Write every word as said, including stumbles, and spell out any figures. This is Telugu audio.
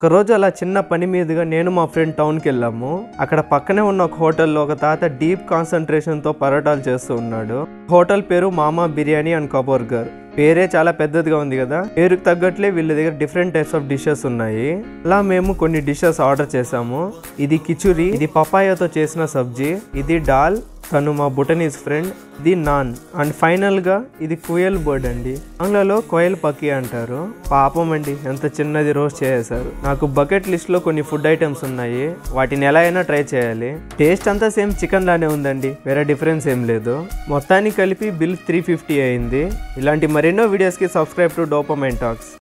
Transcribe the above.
ఒక రోజు అలా చిన్న పని మీదుగా నేను మా ఫ్రెండ్ టౌన్కి వెళ్ళాము. అక్కడ పక్కనే ఉన్న ఒక హోటల్లో ఒక తాత డీప్ కాన్సన్ట్రేషన్తో పరోటాలు చేస్తూ ఉన్నాడు. హోటల్ పేరు మామా బిర్యానీ అండ్ కబోర్గర్. పేరే చాలా పెద్దదిగా ఉంది కదా. పేరుకు తగ్గట్లే వీళ్ళ దగ్గర డిఫరెంట్ టైప్స్ ఆఫ్ డిషెస్ ఉన్నాయి. అలా మేము కొన్ని డిషెస్ ఆర్డర్ చేసాము. ఇది కిచురి, ఇది పపాయాతో చేసిన సబ్జీ, ఇది దాల్, తను మా భూటనీస్ ఫ్రెండ్, ఇది నాన్, అండ్ ఫైనల్ గా ఇది కోయల్ బర్డ్ అండి. ఆంగ్లలో కోయల్ పక్కి అంటారు. పాపం అండి, ఎంత చిన్నది రోస్ట్ చేసేసారు. నాకు బకెట్ లిస్ట్ లో కొన్ని ఫుడ్ ఐటమ్స్ ఉన్నాయి, వాటిని ఎలా అయినా ట్రై చేయాలి. టేస్ట్ అంతా సేమ్ చికెన్ లానే ఉందండి, వేరే డిఫరెన్స్ ఏం లేదు. మొత్తానికి కలిపి బిల్ త్రీ ఫిఫ్టీ అయింది. ఇలాంటి మరెన్నో వీడియోస్ కి సబ్స్క్రైబ్ టు డోపమైన్ టాక్స్.